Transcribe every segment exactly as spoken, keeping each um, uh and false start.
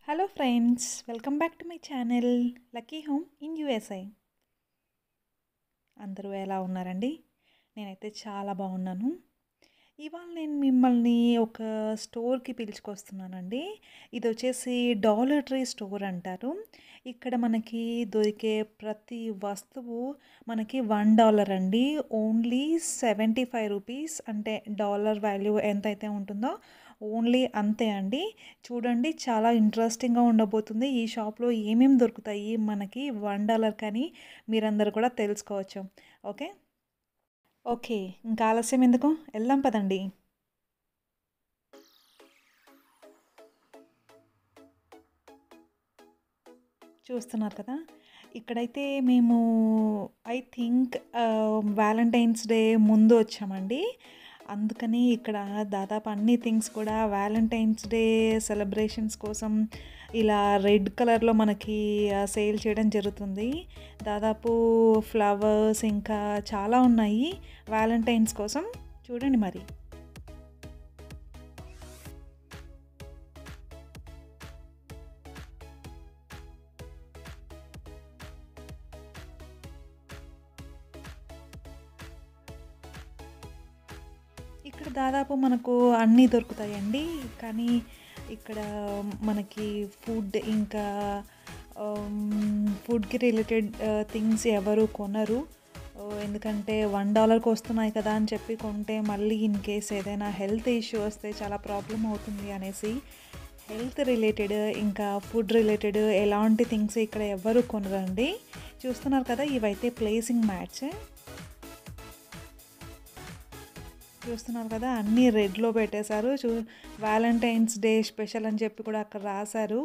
Hello friends, welcome back to my channel Lucky Home in U S I. అందరూ ఎలా ఉన్నారండి? నేనైతే చాలా బాగున్నాను. ఇవాళ నేను మిమ్మల్ని ఒక స్టోర్కి పిలుచుకొస్తున్నానండి. ఇది వచ్చేసి డాలర్ ట్రీ స్టోర్ అంటారు. ఇక్కడ మనకి దొరికే ప్రతి వస్తువు మనకి వన్ డాలర్ అండి. ఓన్లీ సెవెంటీ ఫైవ్ రూపీస్, అంటే డాలర్ వాల్యూ ఎంతైతే ఉంటుందో ఓన్లీ అంతే అండి. చూడండి, చాలా ఇంట్రెస్టింగ్గా ఉండబోతుంది. ఈ షాప్లో ఏమేమి దొరుకుతాయి మనకి వన్ డాలర్ కానీ మీరందరూ కూడా తెలుసుకోవచ్చు. ఓకే ఓకే ఇంకా ఆలస్యం ఎందుకు, వెళ్దాం పదండి. చూస్తున్నారు కదా, ఇక్కడైతే మేము ఐ థింక్ వ్యాలంటైన్స్ డే ముందు వచ్చామండి. అందుకని ఇక్కడ దాదాపు అన్ని థింగ్స్ కూడా వ్యాలంటైన్స్ డే సెలబ్రేషన్స్ కోసం ఇలా రెడ్ కలర్లో మనకి సేల్ చేయడం జరుగుతుంది. దాదాపు ఫ్లవర్స్ ఇంకా చాలా ఉన్నాయి వ్యాలంటైన్స్ కోసం. చూడండి మరి. ఇక్కడ దాదాపు మనకు అన్నీ దొరుకుతాయండి. కానీ ఇక్కడ మనకి ఫుడ్ ఇంకా ఫుడ్కి రిలేటెడ్ థింగ్స్ ఎవరు కొనరు. ఎందుకంటే వన్ డాలర్కి వస్తున్నాయి కదా అని చెప్పి కొంటే మళ్ళీ ఇన్ కేస్ ఏదైనా హెల్త్ ఇష్యూ వస్తే చాలా ప్రాబ్లం అవుతుంది అనేసి హెల్త్ రిలేటెడ్ ఇంకా ఫుడ్ రిలేటెడ్ ఎలాంటి థింగ్స్ ఇక్కడ ఎవరు కొనరండి. చూస్తున్నారు కదా, ఇవైతే ప్లేసింగ్ మ్యాట్స్. చూస్తున్నారు కదా, అన్నీ రెడ్లో పెట్టేశారు. చూ వ్యాలంటైన్స్ డే స్పెషల్ అని చెప్పి కూడా అక్కడ రాశారు.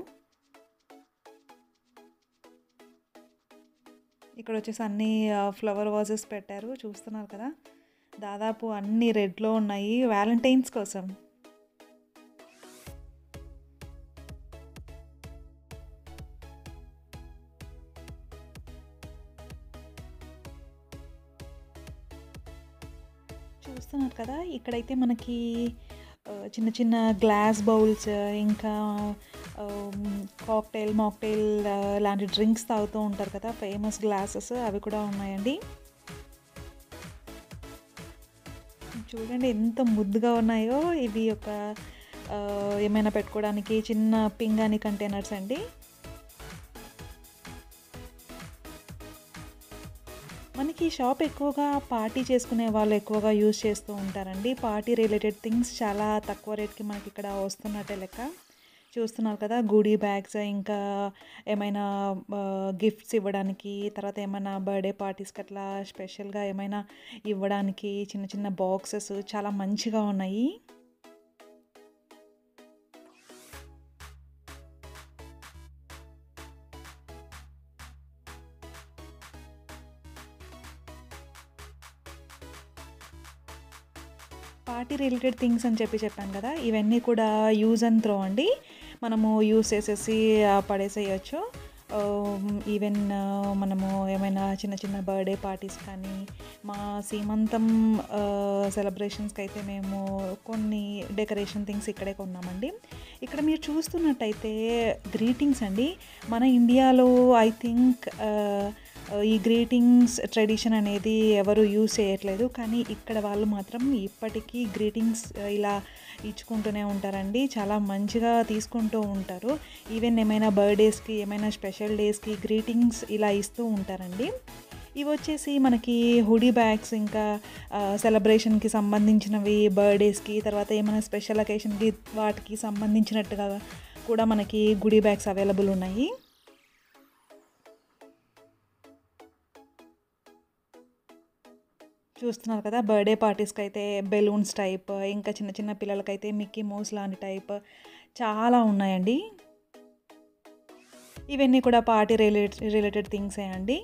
ఇక్కడ వచ్చేసి అన్ని ఫ్లవర్ వాజెస్ పెట్టారు. చూస్తున్నారు కదా, దాదాపు అన్ని రెడ్లో ఉన్నాయి వ్యాలంటైన్స్ కోసం. చూస్తున్నారు కదా, ఇక్కడైతే మనకి చిన్న చిన్న గ్లాస్ బౌల్స్ ఇంకా కాక్టైల్ మాక్టైల్ లాంటి డ్రింక్స్ తాగుతూ ఉంటారు కదా, ఫేమస్ గ్లాసెస్ అవి కూడా ఉన్నాయండి. చూడండి ఎంత ముద్దుగా ఉన్నాయో. ఇవి ఒక ఏమైనా పెట్టుకోవడానికి చిన్న పింగాణి కంటైనర్స్ అండి. మనకి ఈ షాప్ ఎక్కువగా పార్టీ చేసుకునే వాళ్ళు ఎక్కువగా యూజ్ చేస్తూ ఉంటారండి. పార్టీ రిలేటెడ్ థింగ్స్ చాలా తక్కువ రేట్కి మనకి ఇక్కడ వస్తున్నట్టే లెక్క. చూస్తున్నారు కదా, గుడీ బ్యాగ్స్ ఇంకా ఏమైనా గిఫ్ట్స్ ఇవ్వడానికి, తర్వాత ఏమైనా బర్త్డే పార్టీస్కి అట్లా స్పెషల్గా ఏమైనా ఇవ్వడానికి చిన్న చిన్న బాక్సెస్ చాలా మంచిగా ఉన్నాయి. పార్టీ రిలేటెడ్ థింగ్స్ అని చెప్పి చెప్పాను కదా, ఇవన్నీ కూడా యూజ్ అండ్ త్రో అండి. మనము యూజ్ చేసేసి పడేసేయచ్చు. ఈవెన్ మనము ఏమైనా చిన్న చిన్న బర్త్డే పార్టీస్ కానీ మా సీమంతం సెలబ్రేషన్స్కి అయితే మేము కొన్ని డెకరేషన్ థింగ్స్ ఇక్కడే కొన్నామండి. ఇక్కడ మీరు చూస్తున్నట్టయితే గ్రీటింగ్స్ అండి. మన ఇండియాలో ఐ థింక్ ఈ గ్రీటింగ్స్ ట్రెడిషన్ అనేది ఎవరు యూజ్ చేయట్లేదు. కానీ ఇక్కడ వాళ్ళు మాత్రం ఇప్పటికీ గ్రీటింగ్స్ ఇలా ఇచ్చుకుంటూనే ఉంటారండి. చాలా మంచిగా తీసుకుంటూ ఉంటారు. ఈవెన్ ఏమైనా బర్త్డేస్కి ఏమైనా స్పెషల్ డేస్కి గ్రీటింగ్స్ ఇలా ఇస్తూ ఉంటారండి. ఇవి వచ్చేసి మనకి హుడీ బ్యాగ్స్ ఇంకా సెలబ్రేషన్కి సంబంధించినవి, బర్త్డేస్కి తర్వాత ఏమైనా స్పెషల్ అకేషన్కి వాటికి సంబంధించినట్టుగా కూడా మనకి గుడీ బ్యాగ్స్ అవైలబుల్ ఉన్నాయి. చూస్తున్నారు కదా, బర్త్డే పార్టీస్కి అయితే బెలూన్స్ టైప్, ఇంకా చిన్న చిన్న పిల్లలకైతే మిక్కీ మౌస్ లాంటి టైప్ చాలా ఉన్నాయండి. ఇవన్నీ కూడా పార్టీ రిలేటెడ్ రిలేటెడ్ థింగ్సే అండి.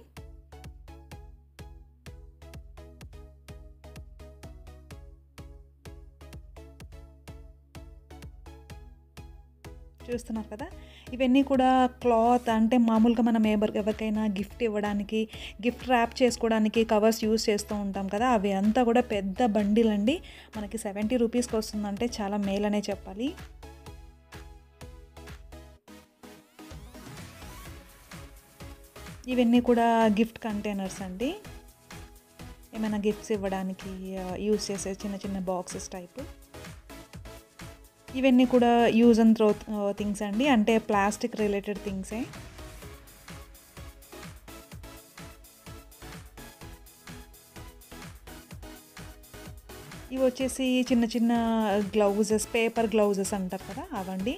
చూస్తున్నారు కదా, ఇవన్నీ కూడా క్లాత్, అంటే మామూలుగా మనం ఎవరి ఎవరికైనా గిఫ్ట్ ఇవ్వడానికి, గిఫ్ట్ ర్యాప్ చేసుకోవడానికి కవర్స్ యూస్ చేస్తూ ఉంటాం కదా, అవి అంతా కూడా పెద్ద బండిల్ అండి. మనకి సెవెంటీ రూపీస్కి వస్తుందంటే చాలా మేలనే చెప్పాలి. ఇవన్నీ కూడా గిఫ్ట్ కంటైనర్స్ అండి. ఏమైనా గిఫ్ట్స్ ఇవ్వడానికి యూజ్ చేసే చిన్న చిన్న బాక్సెస్ టైపు. ఇవన్నీ కూడా యూజ్ అండ్ త్రో థింగ్స్ అండి, అంటే ప్లాస్టిక్ రిలేటెడ్ థింగ్సే. ఇవి వచ్చేసి చిన్న చిన్న గ్లౌజెస్, పేపర్ గ్లౌజెస్ అంటారు కదా అవండి.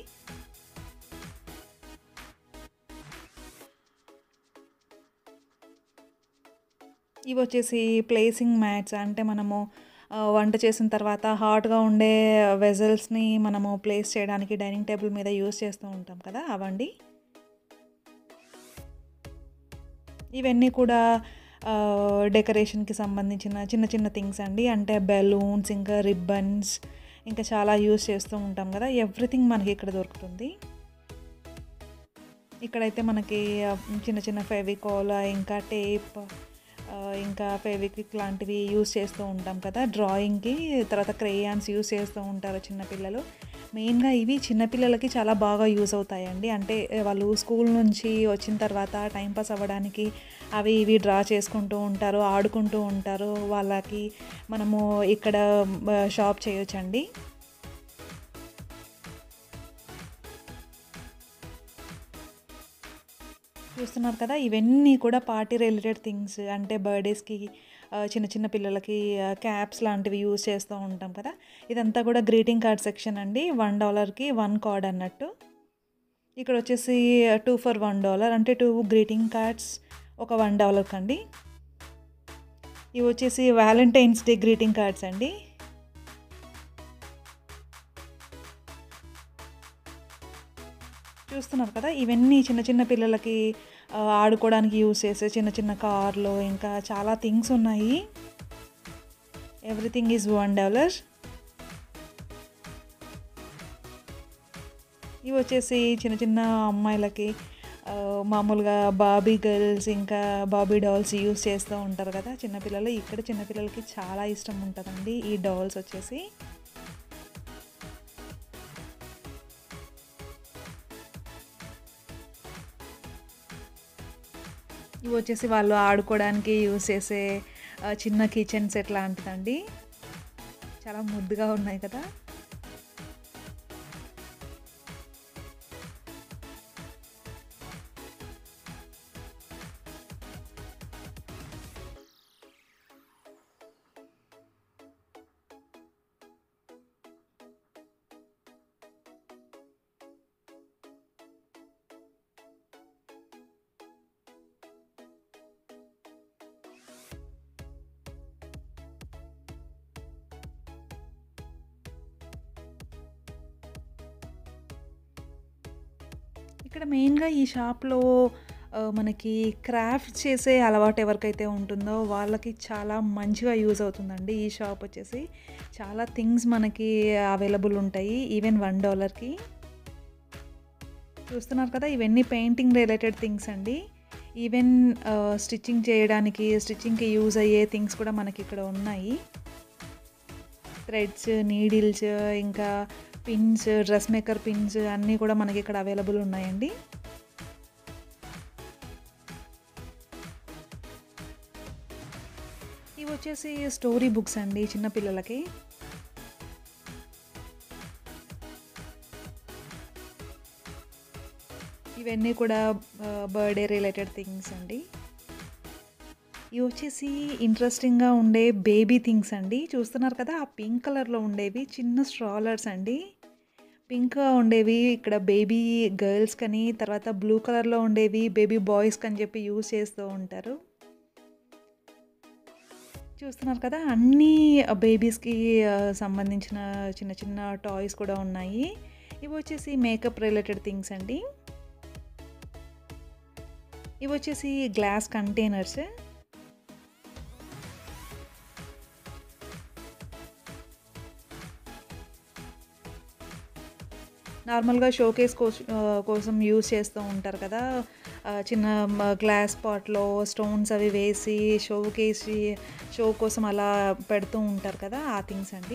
ఇవి వచ్చేసి ప్లేసింగ్ మ్యాట్స్, అంటే మనము వంట చేసిన తర్వాత హాట్గా ఉండే వెజల్స్ని మనము ప్లేస్ చేయడానికి డైనింగ్ టేబుల్ మీద యూస్ చేస్తూ ఉంటాం కదా అవండి. ఇవన్నీ కూడా డెకరేషన్కి సంబంధించిన చిన్న చిన్న థింగ్స్ అండి, అంటే బెలూన్స్, ఇంకా రిబ్బన్స్, ఇంకా చాలా యూస్ చేస్తూ ఉంటాం కదా. ఎవ్రీథింగ్ మనకి ఇక్కడ దొరుకుతుంది. ఇక్కడైతే మనకి చిన్న చిన్న ఫెవికాల్, ఇంకా టేప్, ఇంకా ఫెవిక్విక్ లాంటివి యూస్ చేస్తూ ఉంటాం కదా డ్రాయింగ్కి. తర్వాత క్రేయాన్స్ యూస్ చేస్తూ ఉంటారు చిన్నపిల్లలు. మెయిన్గా ఇవి చిన్నపిల్లలకి చాలా బాగా యూస్ అవుతాయండి, అంటే వాళ్ళు స్కూల్ నుంచి వచ్చిన తర్వాత టైంపాస్ అవ్వడానికి అవి ఇవి డ్రా చేసుకుంటూ ఉంటారు, ఆడుకుంటూ ఉంటారు. వాళ్ళకి మనము ఇక్కడ షాప్ చేయొచ్చండి. చూస్తున్నారు కదా, ఇవన్నీ కూడా పార్టీ రిలేటెడ్ థింగ్స్, అంటే బర్త్డేస్కి చిన్న చిన్న పిల్లలకి క్యాప్స్ లాంటివి యూజ్ చేస్తూ ఉంటాం కదా. ఇదంతా కూడా గ్రీటింగ్ కార్డ్ సెక్షన్ అండి. వన్ డాలర్కి వన్ కార్డ్ అన్నట్టు. ఇక్కడ వచ్చేసి టూ ఫర్ వన్ డాలర్, అంటే టూ గ్రీటింగ్ కార్డ్స్ ఒక వన్ డాలర్కి అండి. ఇవి వచ్చేసి వ్యాలంటైన్స్ డే గ్రీటింగ్ కార్డ్స్ అండి. చూస్తున్నారు కదా, ఇవన్నీ చిన్న చిన్న పిల్లలకి ఆడుకోవడానికి యూస్ చేసే చిన్న చిన్న కార్లు, ఇంకా చాలా థింగ్స్ ఉన్నాయి. Everything is one dollar. ఇవి వచ్చేసి చిన్న చిన్న అమ్మాయిలకి మామూలుగా బాబీ గర్ల్స్, ఇంకా బాబీ డాల్స్ యూస్ చేస్తూ ఉంటారు కదా చిన్నపిల్లలు. ఇక్కడ చిన్నపిల్లలకి చాలా ఇష్టం ఉంటుందండి ఈ డాల్స్ వచ్చేసి. ఇవి వచ్చేసి వాళ్ళు ఆడుకోవడానికి యూస్ చేసే చిన్న కిచెన్ సెట్ లాంటిదండి. చాలా ముద్దుగా ఉన్నాయి కదా. ఇక్కడ మెయిన్గా ఈ షాప్లో మనకి క్రాఫ్ట్ చేసే అలవాటు ఎవరికైతే ఉంటుందో వాళ్ళకి చాలా మంచిగా యూజ్ అవుతుందండి ఈ షాప్ వచ్చేసి. చాలా థింగ్స్ మనకి అవైలబుల్ ఉంటాయి ఈవెన్ వన్ డాలర్కి. చూస్తున్నారు కదా, ఇవన్నీ పెయింటింగ్ రిలేటెడ్ థింగ్స్ అండి. ఈవెన్ స్టిచ్చింగ్ చేయడానికి, స్టిచ్చింగ్కి యూజ్ అయ్యే థింగ్స్ కూడా మనకి ఇక్కడ ఉన్నాయి. థ్రెడ్స్, నీడిల్స్, ఇంకా పిన్స్, డ్రెస్ మేకర్ పిన్స్ అన్నీ కూడా మనకి ఇక్కడ అవైలబుల్ ఉన్నాయండి. ఇవి వచ్చేసి స్టోరీ బుక్స్ అండి చిన్నపిల్లలకి. ఇవన్నీ కూడా బర్త్డే రిలేటెడ్ థింగ్స్ అండి. ఇవి వచ్చేసి ఇంట్రెస్టింగ్గా ఉండే బేబీ థింగ్స్ అండి. చూస్తున్నారు కదా, ఆ పింక్ కలర్లో ఉండేవి చిన్న స్ట్రాలర్స్ అండి. పింక్గా ఉండేవి ఇక్కడ బేబీ గర్ల్స్ కని, తర్వాత బ్లూ కలర్లో ఉండేవి బేబీ బాయ్స్ కని చెప్పి యూజ్ చేస్తూ ఉంటారు. చూస్తున్నారు కదా, అన్నీ బేబీస్కి సంబంధించిన చిన్న చిన్న టాయ్స్ కూడా ఉన్నాయి. ఇవి వచ్చేసి మేకప్ రిలేటెడ్ థింగ్స్ అండి. ఇవి వచ్చేసి గ్లాస్ కంటైనర్స్. నార్మల్గా షోకేస్ కోసం యూజ్ చేస్తూ ఉంటారు కదా, చిన్న గ్లాస్ పాట్లో స్టోన్స్ అవి వేసి షోకేసి షో కోసం అలా పెడుతూ ఉంటారు కదా, ఆ థింగ్స్ అండి.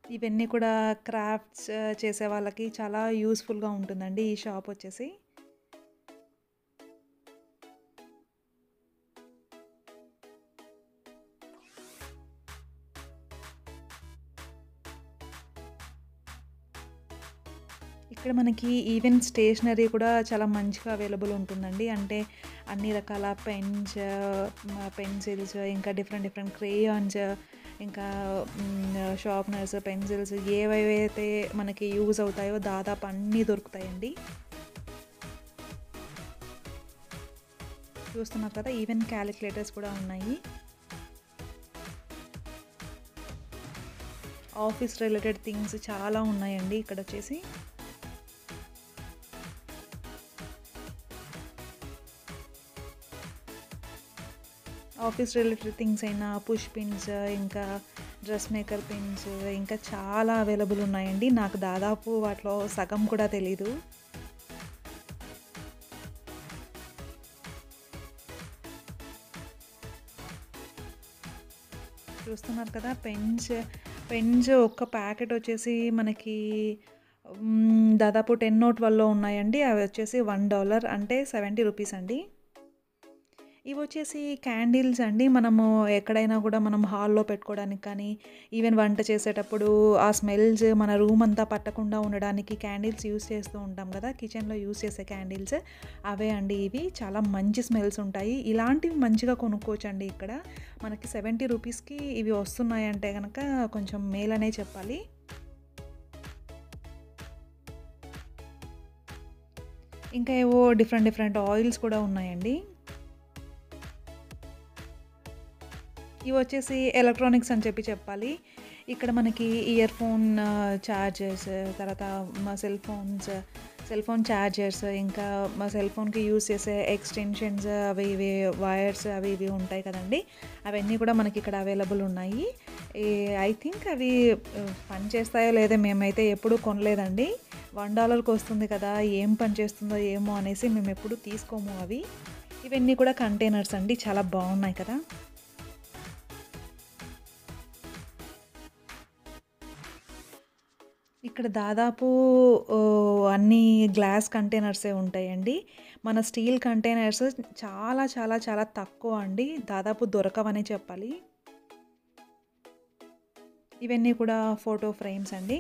ఇవన్నీ కూడా క్రాఫ్ట్స్ చేసే వాళ్ళకి చాలా యూస్‌ఫుల్‌గా ఉంటుందండి ఈ షాప్ వచ్చేసి. ఇక్కడ మనకి ఈవెన్ స్టేషనరీ కూడా చాలా మంచిగా అవైలబుల్ ఉంటుందండి. అంటే అన్ని రకాల పెన్స్, మ పెన్సిల్స్, ఇంకా డిఫరెంట్ డిఫరెంట్ క్రేయాన్స్, ఇంకా హ్మ్, షార్ప్‌నర్స్, పెన్సిల్స్ ఏవేవైతే మనకి యూజ్ అవుతాయో దాదాపు అన్నీ దొరుకుతాయండి. చూస్తున్నారు కదా! ఈవెన్ క్యాలిక్యులేటర్స్ కూడా ఉన్నాయి. ఆఫీస్ రిలేటెడ్ థింగ్స్ చాలా ఉన్నాయండి ఇక్కడొచ్చేసి. ఆఫీస్ రిలేటెడ్ థింగ్స్ అయినా పుష్ పిన్స్, ఇంకా డ్రెస్ మేకర్ పిన్స్, ఇంకా చాలా అవైలబుల్ ఉన్నాయండి. నాకు దాదాపు వాటిలో సగం కూడా తెలీదు. చూస్తున్నారు కదా! పెన్స్, పెన్స్ ఒక్క ప్యాకెట్ వచ్చేసి మనకి హ్మ్, దాదాపు పది ట్వెల్వ్‌లో ఉన్నాయండి. అవి వచ్చేసి ఒక డాలర్ అంటే డెబ్బై రూపీస్ అండి. ఇవొచ్చేసి క్యాండిల్స్ అండి. మనము ఎక్కడైనా గూడా మనం హాల్‌లో పెట్టుకోవడానికి కానీ, ఈవెన్ వంట చేసేటప్పుడు ఆ స్మెల్స్ మన రూమ్ అంతా పట్టకుండా ఉండడానికి క్యాండిల్స్ యూజ్ చేస్తూ ఉంటాం గదా! కిచెన్‌లో యూజ్ చేసే క్యాండిల్స్ అవే అండి ఇవి. చాలా మంచి స్మెల్స్ ఉంటాయి. ఇలాంటివి మంచిగా కొనుక్కోవచ్చండి ఇక్కడ. మనకి డెబ్బై రూపీస్‌కి ఇవి వస్తున్నాయంటే గనక కొంచెం మేలనే చెప్పాలి. ఇంకా ఏవో డిఫరెంట్ డిఫరెంట్ ఆయిల్స్ కూడా ఉన్నాయండి. ఇవొచ్చేసి ఎలక్ట్రానిక్స్ అని చెప్పి చెప్పాలి. ఇక్కడ మనకి ఇయర్ ఫోన్ చార్జర్స్, తర్వాత మా cell phones, cell phone chargers, ఇంకా మా సెల్ ఫోన్‌కి యూజ్ చేసే ఎక్స్‌టెన్షన్స్ అవి ఇవి వైర్స్ అవి ఇవి ఉంటాయి కదండీ! అవన్నీ కూడా మనకిక్కడ అవైలబుల్ ఉన్నాయి. ఈ ఐ థింక్ అవి ఆహ్, పనిచేస్తాయో లేదో మేమైతే ఎప్పుడూ కొనలేదండి. ఒక డాలర్‌కి వస్తుంది కదా! ఏం పని చేస్తుందో ఏమో అనేసి మేమెప్పుడు తీసుకోము అవి. ఇవన్నీ కూడా కంటైనర్స్ అండి. చాలా బావున్నాయి కదా! ఇక్కడ దాదాపు ఓహ్, అన్నీ గ్లాస్ కంటైనర్సే ఉంటాయండి. మన స్టీల్ కంటైనర్స్ చాలా చాలా చాలా తక్కువ అండి. దాదాపు దొరకవనే చెప్పాలి. ఇవన్నీ కూడా ఫోటో ఫ్రేమ్స్ అండి.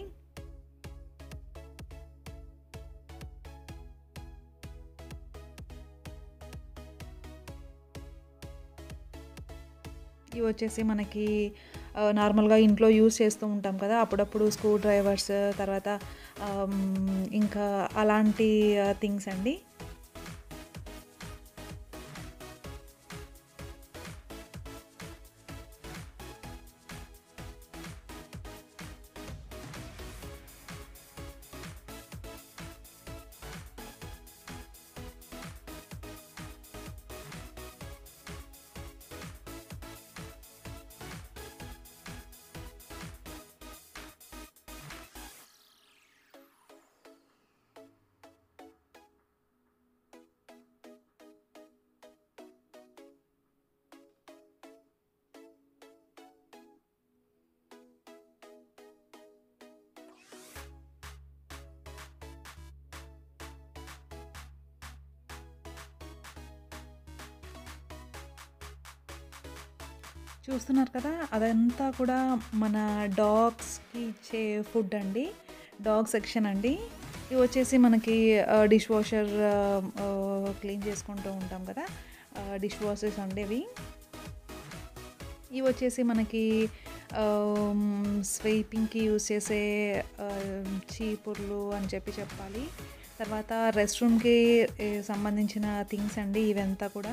ఇవొచ్చేసి మనకి ఆహ్, నార్మల్‌గా ఇంట్లో యూజ్ చేస్తూ ఉంటాం కదా! అప్పుడప్పుడు స్క్రూ డ్రైవర్స్, తర్వాత ఆహ్, హ్మ్, ఇంకా అలాంటి ఆహ్, థింగ్స్ అండి. చూస్తున్నారు కదా! అదంతా కూడా మన డాగ్స్‌కి ఇచ్చే ఫుడ్ అండి. డాగ్ సెక్షన్ అండి. ఇవొచ్చేసి మనకి ఆహ్, డిష్ వాషర్ ఆహ్, క్లీన్ చేసుకుంటూ ఉంటాం కదా! ఆహ్, డిష్ వాషర్స్ అండి ఇవి. ఇవొచ్చేసి మనకి ఆహ్, హ్మ్, స్వీపింగ్‌కి యూజ్ చేసే ఆహ్, చీపుర్లు అని చెప్పి చెప్పాలి. తర్వాత రెస్ట్ రూమ్‌కి ఎ సంబంధించిన థింగ్స్ అండి ఇవంతా కూడా.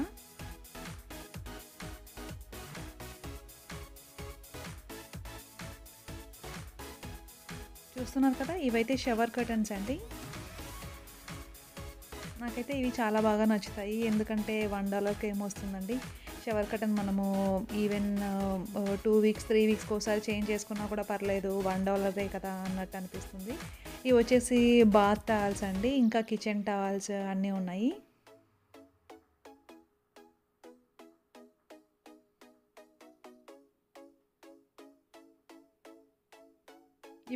చూస్తున్నారు కదా! ఇవైతే షవర్ కర్టెన్స్ అండి. నాకైతే ఇవి చాలా బాగా నచ్చుతాయి. ఎందుకంటే ఒక డాలర్‌కి ఏమొస్తుందండి. షవర్ కర్టెన్ మనము ఈవెన్ ఆహ్, రెండు వీక్స్, మూడు వీక్స్‌కోసారి చేంజ్ చేసుకున్నా కూడా పర్లేదు. ఒక డాలరే కదా అన్నట్టు అనిపిస్తుంది. ఇవొచ్చేసి బాత్ టవల్స్ అండి. ఇంకా కిచెన్ టవల్స్ అన్నీ ఉన్నాయి.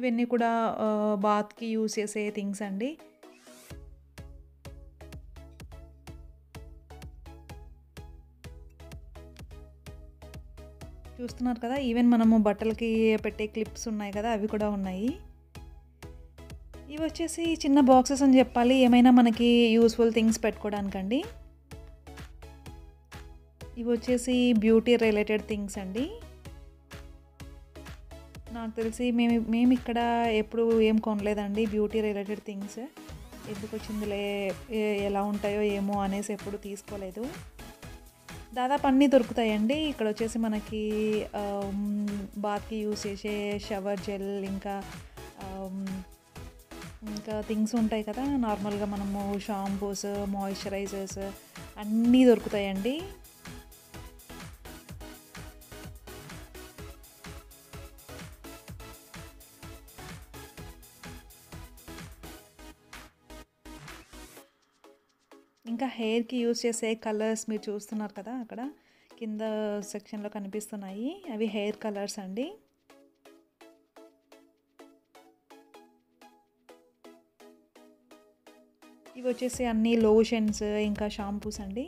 ఇవన్నీ కూడా ఆహ్, బాత్‌కి యూజ్ చేసే థింగ్స్ అండి. చూస్తున్నారు కదా! ఈవెన్ మనము బట్టలకి పెట్టే క్లిప్స్ ఉన్నాయి కదా! అవి కూడా ఉన్నాయి. ఇవొచ్చేసి చిన్న బాక్సెస్ అని చెప్పాలి. ఏమైనా మనకి యూజ్‌ఫుల్ థింగ్స్ పెట్టుకోవడానికండి. ఇవొచ్చేసి బ్యూటీ రిలేటెడ్ థింగ్స్ అండి. నాకు తెలిసి మేము మేమిక్కడ ఎప్పుడు ఏం కొనలేదండి బ్యూటీ రిలేటెడ్ థింగ్స్. ఎందుకొచ్చిందిలే ఎ ఎలా ఉంటాయో ఏమో అనేసి ఎప్పుడు తీసుకోలేదు. దాదాపు అన్నీ దొరుకుతాయండి. ఇక్కడొచ్చేసి మనకి ఆహ్, హ్మ్, బాత్‌కి యూజ్ చేసే షవర్ జెల్ ఇంకా ఆహ్, హ్మ్, ఇంకా థింగ్స్ ఉంటాయి కదా! నార్మల్‌గా మనము షాంపూస్, మాయిశ్చరైజర్స్ అన్నీ దొరుకుతాయండి. ఇంకా హెయిర్‌కి యూజ్ చేసే కలర్స్ మీరు చూస్తున్నారు కదా! అక్కడ కింద సెక్షన్‌లో కనిపిస్తున్నాయి. అవి హెయిర్ కలర్స్ అండి. ఇవొచ్చేసి అన్నీ లోషన్స్ ఇంకా షాంపూస్ అండి.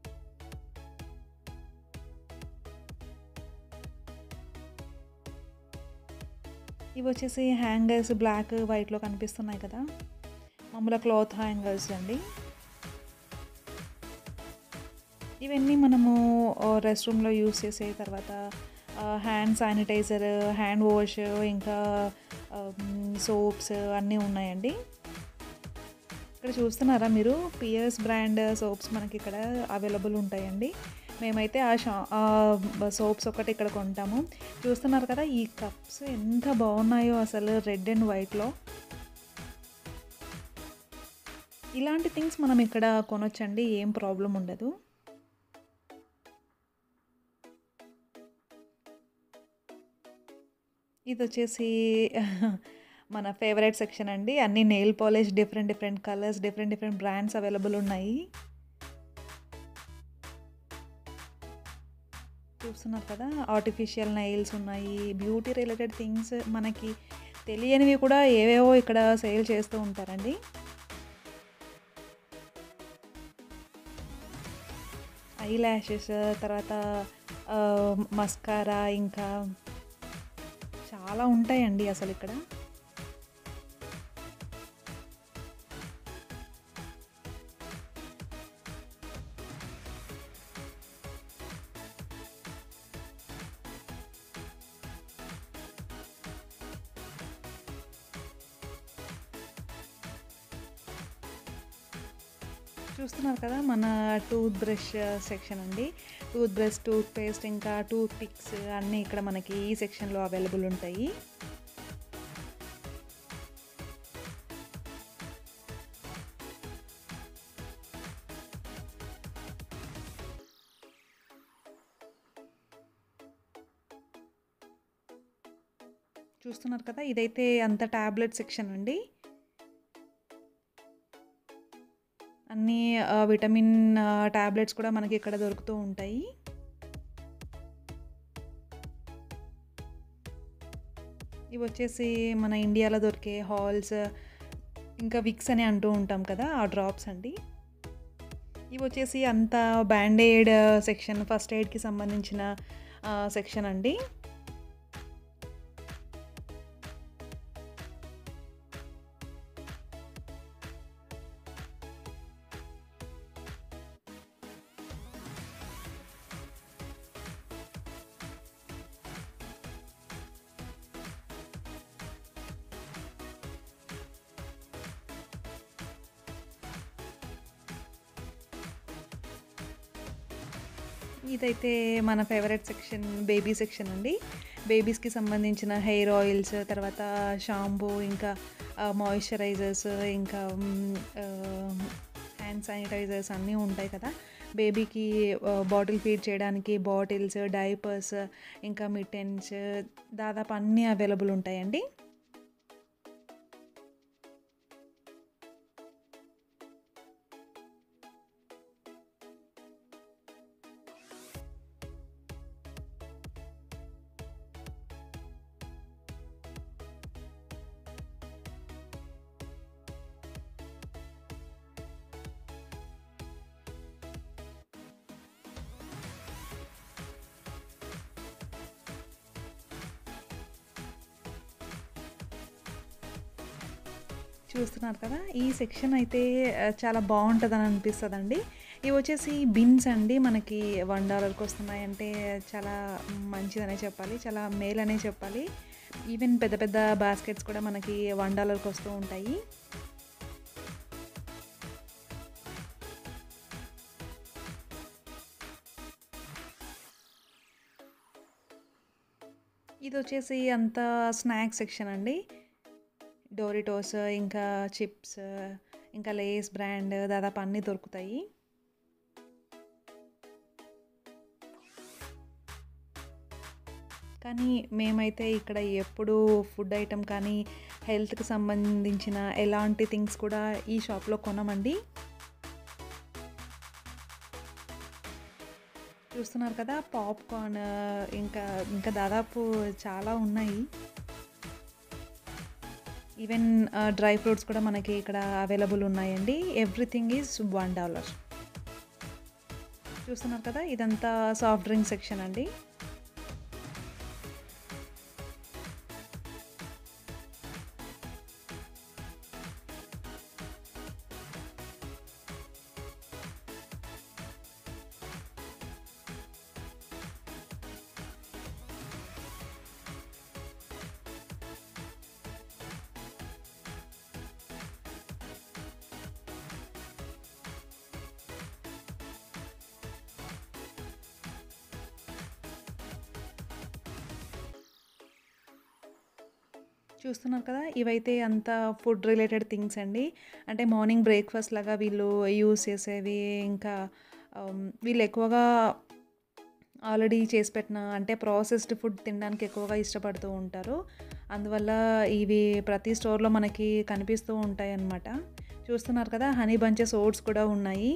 ఇవొచ్చేసి హ్యాంగర్స్ బ్లాక్, వైట్‌లో కనిపిస్తున్నాయి కదా! మామూలుగా క్లాత్ హ్యాంగర్స్ అండి. ఇవన్నీ మనము ఆహ్, రెస్ట్ రూమ్‌లో యూజ్ చేసే తర్వాత ఆహ్, హ్యాండ్ శానిటైజర్, హ్యాండ్ వాష్ ఇంకా ఆహ్, హ్మ్, సోప్స్ అన్నీ ఉన్నాయండి. ఇక్కడ చూస్తున్నారా మీరు పియర్స్ బ్రాండ్ సోప్స్ మనకిక్కడ అవైలబుల్ ఉంటాయండి. మేమైతే ఆ షా ఆహ్, సోప్స్ ఒకటి ఇక్కడ కొంటాము. చూస్తున్నారు కదా! ఈ కప్స్ ఎంత బాగున్నాయో అసలు రెడ్ అండ్ వైట్‌లో. ఇలాంటి థింగ్స్ మనం ఇక్కడ కొనొచ్చండి. ఏం ప్రాబ్లమ్ ఉండదు. ఇదొచ్చేసి మన ఫేవరెట్ సెక్షన్ అండి. అన్ని nail polish different different colours, different different brands available ఉన్నాయి. చూస్తున్నారు కదా! ఆర్టిఫిషియల్ నెయిల్స్ ఉన్నాయి. బ్యూటీ రిలేటెడ్ థింగ్స్ మనకి తెలియనివి కూడా ఏవేవో ఇక్కడ సేల్ చేస్తూ ఉంటారండి. ఐ లాషెస్ తర్వాత ఆహ్, మస్కారా ఇంకా చాలా ఉంటాయండి అసలిక్కడ. చూస్తున్నారు కదా! మన టూత్ బ్రష్ సెక్షన్ అండి. టూత్ బ్రష్, టూత్ పేస్ట్ ఇంకా టూత్ పిక్స్ అన్నీ ఇక్కడ మనకి ఈ సెక్షన్‌లో అవైలబుల్ ఉంటాయి. చూస్తున్నారు కదా! ఇదైతే అంతా టాబ్లెట్ సెక్షన్ అండి. అన్నీ ఆహ్, విటమిన్ ఆహ్, టాబ్లెట్స్ కూడా మనకి ఇక్కడ దొరుకుతూ ఉంటాయి. ఇవొచ్చేసి మన ఇండియాలో దొరికే హాల్స్ ఇంకా విక్స్ అని అంటూ ఉంటాం కదా! ఆ డ్రాప్స్ అండి. ఇవొచ్చేసి అంతా బ్యాండేడ్ సెక్షన్, ఫస్ట్ ఎయిడ్‌కి సంబంధించిన ఆహ్, సెక్షన్ అండి. ఇదైతే మన ఫేవరెట్ సెక్షన్ బేబీ సెక్షన్ అండి. బేబీస్‌కి సంబంధించిన హెయిర్ ఆయిల్స్, తర్వాత షాంపూ ఇంకా ఆహ్, మాయిశ్చరైజర్స్ ఇంకా హ్మ్, ఆహ్, హ్యాండ్ శానిటైజర్స్ అన్నీ ఉంటాయి కదా! బేబీకి ఆహ్, బాటిల్ ఫీడ్ చేయడానికి బాటిల్స్, డైపర్స్ ఇంకా మిట్టెన్స్ దాదాపు అన్నీ అవైలబుల్ ఉంటాయండి. చూస్తున్నారు కదా! ఈ సెక్షన్ అయితే ఆహ్, చాలా బావుంటదని అనిపిస్తదండి. ఇవొచ్చేసి బిన్స్ అండి. మనకి ఒక డాలర్‌కి వస్తున్నాయంటే చాలా మంచిదనే చెప్పాలి. చాలా మేలనే చెప్పాలి. ఈవెన్ పెద్ద పెద్ద బాస్కెట్స్ కూడా మనకి ఒక డాలర్‌కి వస్తూ ఉంటాయి. ఇదొచ్చేసి అంతా స్నాక్స్ సెక్షన్ అండి. డోరిటోస్, ఇంకా చిప్స్, ఇంకా లేస్ బ్రాండ్ దాదాపు అన్నీ దొరుకుతాయి. కానీ మేమైతే ఇక్కడ ఎప్పుడూ ఫుడ్ ఐటెమ్ కానీ, హెల్త్‌కి సంబంధించిన ఎలాంటి థింగ్స్ కూడా ఈ షాప్‌లో కొనమండి. చూస్తున్నారు కదా! పాప్‌కార్న్ ఇంకా, ఇంకా దాదాపు చాలా ఉన్నాయి. ఈవెన్ ఆహ్, డ్రై ఫ్రూట్స్ కూడా మనకి ఇక్కడ అవైలబుల్ ఉన్నాయండి. ఎవ్రీథింగ్ ఈజ్ ఒక డాలర్. చూస్తున్నారు కదా! ఇదంతా సాఫ్ట్ డ్రింక్ సెక్షన్ అండి. చూస్తున్నారు కదా! ఇవైతే అంతా ఫుడ్ రిలేటెడ్ థింగ్స్ అండి. అంటే మార్నింగ్ బ్రేక్‌ఫాస్ట్ లాగా వీళ్ళు యూజ్ చేసేవి. ఇంకా ఆహ్, వీళ్ళు ఎక్కువగా ఆల్రెడీ చేసి పెట్టిన అంటే ప్రాసెస్డ్ ఫుడ్ తినడానికి ఎక్కువగా ఇష్టపడుతూ ఉంటారు. అందువల్ల ఇవి ప్రతి స్టోర్‌లో మనకి కనిపిస్తూ ఉంటాయన్నమాట. చూస్తున్నారు కదా! హనీ బంచెస్ ఓట్స్ కూడా ఉన్నాయి.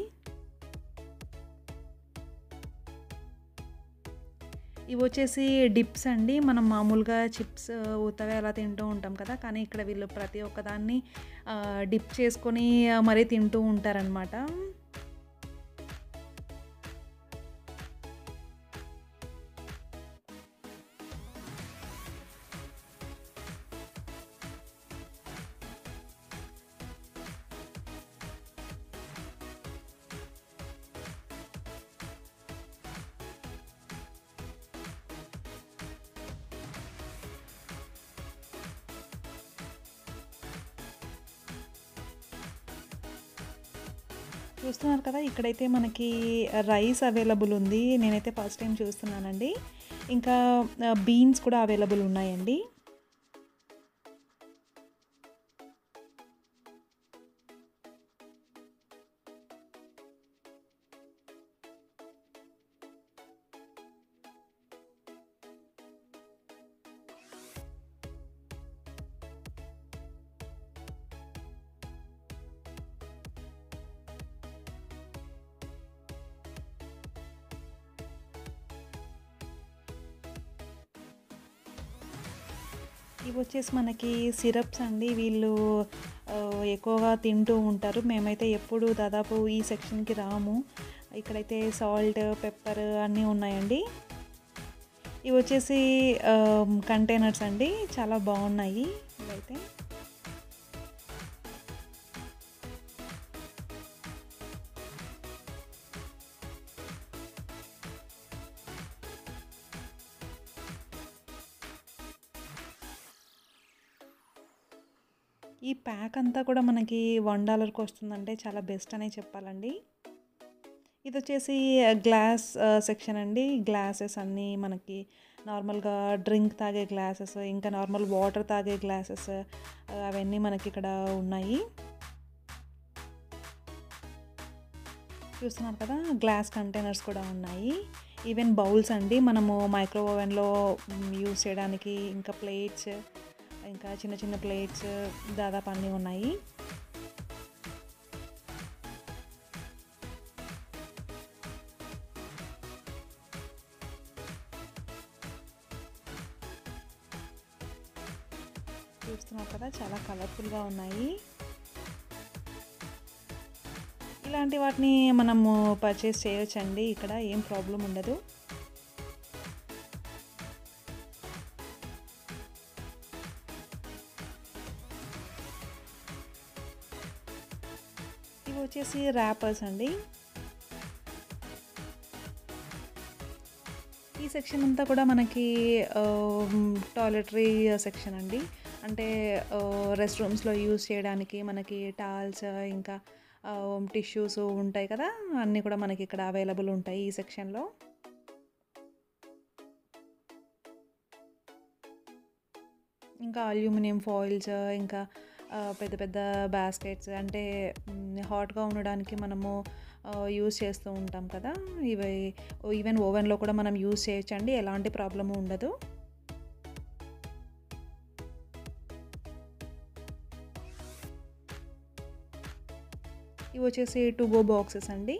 ఇవొచ్చేసి డిప్స్ అండి. మనం మామూలుగా చిప్స్ ఉత్తవే అలా తింటూ ఉంటాం కదా! కానీ ఇక్కడ వీళ్ళు ప్రతి ఒక్కదాన్ని ఆహ్, డిప్ చేసుకొని మరీ తింటూ ఉంటారనమాట. చూస్తున్నారు కదా! ఇక్కడైతే మనకి రైస్ అవైలబుల్ ఉంది. నేనైతే ఫస్ట్ టైమ్ చూస్తున్నానండి. ఇంకా ఆహ్, బీన్స్ కూడా అవైలబుల్ ఉన్నాయండి. ఇవొచ్చేసి మనకి సిరప్స్ అండి. వీళ్ళు ఆహ్, ఎక్కువగా తింటూ ఉంటారు. మేమైతే ఎప్పుడు దాదాపు ఈ సెక్షన్‌కి రాము. ఇక్కడైతే సాల్ట్, పెప్పర్ అన్నీ ఉన్నాయండి. ఇవొచ్చేసి ఆహ్, కంటైనర్స్ అండి. చాలా బావున్నాయి ఇవైతే. ఈ ప్యాక్ అంతా కూడా మనకి ఒక డాలర్‌కి వస్తుందంటే చాలా బెస్ట్ అనే చెప్పాలండి. ఇదొచ్చేసి గ్లాస్ ఆహ్, సెక్షన్ అండి. గ్లాసెస్ అన్నీ మనకి నార్మల్‌గా డ్రింక్ తాగే గ్లాసెస్, ఇంకా నార్మల్ వాటర్ తాగే గ్లాసెస్ ఆహ్, అవన్నీ మనకిక్కడ ఉన్నాయి. చూస్తున్నారు కదా! గ్లాస్ కంటైనర్స్ కూడా ఉన్నాయి. ఈవెన్ బౌల్స్ అండి. మనము మైక్రో ఓవెన్‌లో హ్మ్, యూజ్ చేయడానికి, ఇంకా ప్లేట్స్, ఇంకా చిన్న చిన్న ప్లేట్స్ దాదాపు అన్నీ ఉన్నాయి. చూస్తున్నారు కదా! చాలా కలర్‌ఫుల్‌గా ఉన్నాయి. ఇలాంటి వాటిని మనము పర్చేస్ చేయొచ్చండి. ఇక్కడ ఏం ప్రాబ్లమ్ ఉండదు. వచ్చేసి ర్యాపర్స్ అండి. ఈ సెక్షన్ అంతా కూడా మనకి టాయిలెటరీ సెక్షన్ అండి. అంటే రెస్ట్ రూమ్స్లో యూజ్ చేయడానికి మనకి టాల్స్ ఇంకా టిష్యూస్ ఉంటాయి కదా, అన్నీ కూడా మనకి ఇక్కడ అవైలబుల్ ఉంటాయి ఈ సెక్షన్లో. ఇంకా అల్యూమినియం ఫాయిల్స్, ఇంకా పెద్ద పెద్ద బాస్కెట్స్, అంటే హాట్గా ఉండడానికి మనము యూజ్ చేస్తూ ఉంటాం కదా, ఇవి ఈవెన్ ఓవెన్లో కూడా మనం యూజ్ చేయొచ్చండి, ఎలాంటి ప్రాబ్లము ఉండదు. ఇవి వచ్చేసి టు గో బాక్సెస్ అండి.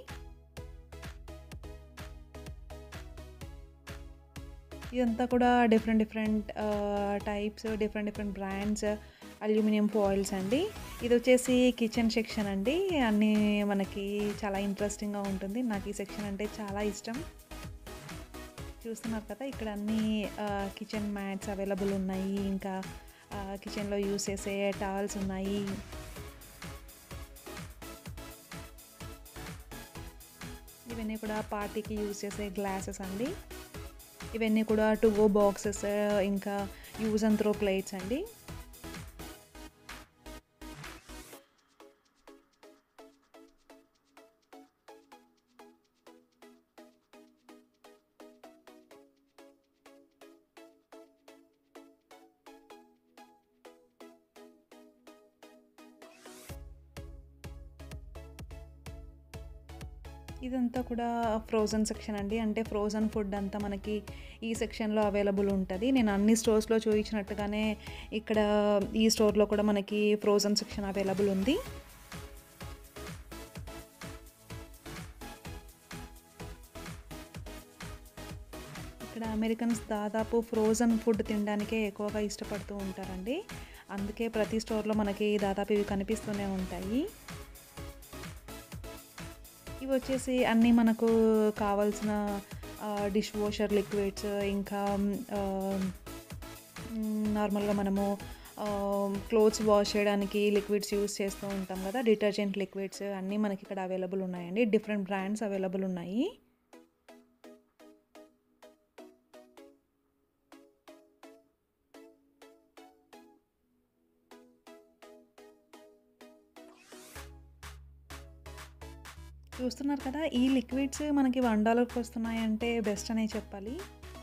ఇదంతా కూడా different different types, different different brands aluminium foils అండి. ఇది వచ్చేసి కిచెన్ సెక్షన్ అండి. అన్నీ మనకి చాలా ఇంట్రెస్టింగ్గా ఉంటుంది. నాకు ఈ సెక్షన్ అంటే చాలా ఇష్టం. చూస్తున్నారు కదా, ఇక్కడ అన్నీ కిచెన్ మ్యాట్స్ అవైలబుల్ ఉన్నాయి. ఇంకా కిచెన్లో యూస్ చేసే టవల్స్ ఉన్నాయి. ఇవన్నీ కూడా పార్టీకి యూజ్ చేసే గ్లాసెస్ అండి. ఇవన్నీ కూడా టు గో బాక్సెస్, ఇంకా యూజ్ అండ్ త్రో ప్లేట్స్ అండి. ఇదంతా కూడా ఫ్రోజన్ సెక్షన్ అండి. అంటే ఫ్రోజన్ ఫుడ్ అంతా మనకి ఈ సెక్షన్లో అవైలబుల్ ఉంటుంది. నేను అన్ని స్టోర్స్లో చూపించినట్టుగానే ఇక్కడ ఈ స్టోర్లో కూడా మనకి ఫ్రోజన్ సెక్షన్ అవైలబుల్ ఉంది. ఇక్కడ అమెరికన్స్ దాదాపు ఫ్రోజన్ ఫుడ్ తినడానికే ఎక్కువగా ఇష్టపడుతూ ఉంటారండి. అందుకే ప్రతి స్టోర్లో మనకి దాదాపు ఇవి కనిపిస్తూనే ఉంటాయి. ఇవి వచ్చేసి అన్నీ మనకు కావాల్సిన డిష్ వాషర్ లిక్విడ్స్, ఇంకా నార్మల్గా మనము క్లోత్స్ వాష్ చేయడానికి లిక్విడ్స్ యూస్ చేస్తూ ఉంటాం కదా, డిటర్జెంట్ లిక్విడ్స్ అన్నీ మనకి ఇక్కడ అవైలబుల్ ఉన్నాయండి. డిఫరెంట్ బ్రాండ్స్ అవైలబుల్ ఉన్నాయి. చూస్తున్నారు కదా, ఈ లిక్విడ్స్ మనకి వన్ డాలర్కి వస్తున్నాయంటే బెస్ట్ అనే చెప్పాలి.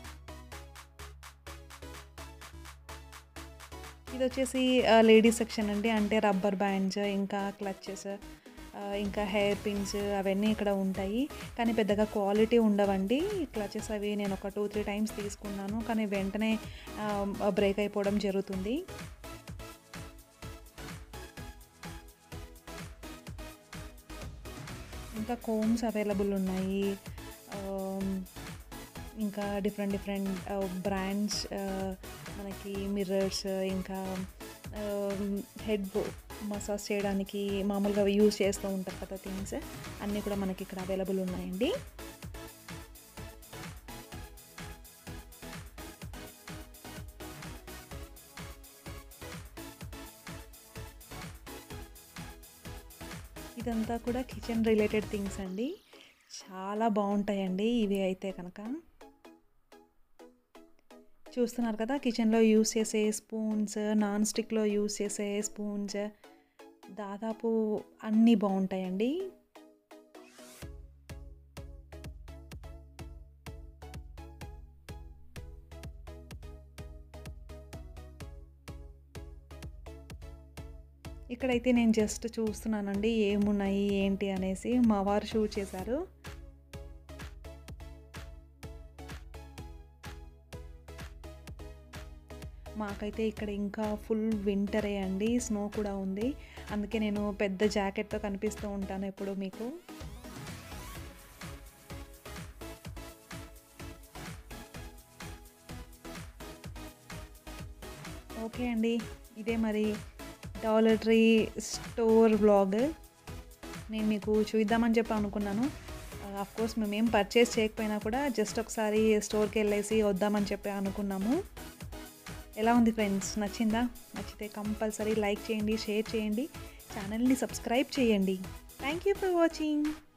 ఇది వచ్చేసి లేడీస్ సెక్షన్ అండి. అంటే రబ్బర్ బ్యాండ్స్, ఇంకా క్లచెస్, ఇంకా హెయిర్ పిన్స్ అవన్నీ ఇక్కడ ఉంటాయి. కానీ పెద్దగా క్వాలిటీ ఉండవండి క్లచెస్. అవి నేను ఒక టూ త్రీ టైమ్స్ తీసుకున్నాను, కానీ వెంటనే బ్రేక్ అయిపోవడం జరుగుతుంది. ఇంకా కోమ్స్ అవైలబుల్ ఉన్నాయి. ఇంకా డిఫరెంట్ డిఫరెంట్ బ్రాండ్స్, మనకి మిర్రర్స్, ఇంకా హెడ్ మసాజ్ చేయడానికి మామూలుగా యూజ్ చేస్తూ ఉంటారు కదా థింగ్స్, అన్నీ కూడా మనకి ఇక్కడ అవైలబుల్ ఉన్నాయండి. ఇదంతా కూడా కిచెన్ రిలేటెడ్ థింగ్స్ అండి. చాలా బాగుంటాయండి ఇవి అయితే కనుక. చూస్తున్నారు కదా, కిచెన్లో యూస్ చేసే స్పూన్స్, నాన్ స్టిక్లో యూస్ చేసే స్పూన్స్, దాదాపు అన్నీ బాగుంటాయండి. ఇక్కడైతే నేను జస్ట్ చూస్తున్నానండి ఏమున్నాయి ఏంటి అనేసి. మా వారు షూట్ చేశారు. మాకైతే ఇక్కడ ఇంకా ఫుల్ వింటరే అండి, స్నో కూడా ఉంది. అందుకే నేను పెద్ద జాకెట్తో కనిపిస్తూ ఉంటాను ఎప్పుడు మీకు. ఓకే అండి, ఇదే మరి డాలర్ట్రీ స్టోర్ వ్లాగ్. నేను మీకు చూద్దామని చెప్పి అనుకున్నాను. అఫ్కోర్స్ మేమేం పర్చేస్ చేయకపోయినా కూడా జస్ట్ ఒకసారి స్టోర్కి వెళ్ళేసి వద్దామని చెప్పి అనుకున్నాము. ఎలా ఉంది ఫ్రెండ్స్, నచ్చిందా? నచ్చితే కంపల్సరీ లైక్ చేయండి, షేర్ చేయండి, ఛానల్ని సబ్స్క్రైబ్ చేయండి. Thank you for watching.